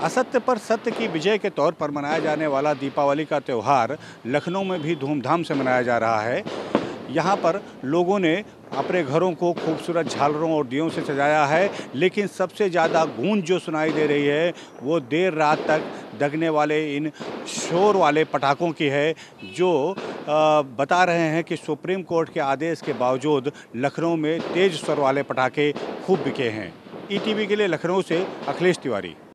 असत्य पर सत्य की विजय के तौर पर मनाया जाने वाला दीपावली का त्यौहार लखनऊ में भी धूमधाम से मनाया जा रहा है। यहाँ पर लोगों ने अपने घरों को खूबसूरत झालरों और दियों से सजाया है, लेकिन सबसे ज़्यादा गूंज जो सुनाई दे रही है वो देर रात तक दगने वाले इन शोर वाले पटाखों की है, जो बता रहे हैं कि सुप्रीम कोर्ट के आदेश के बावजूद लखनऊ में तेज स्वर वाले पटाखे खूब बिके हैं। ईटीवी के लिए लखनऊ से अखिलेश तिवारी।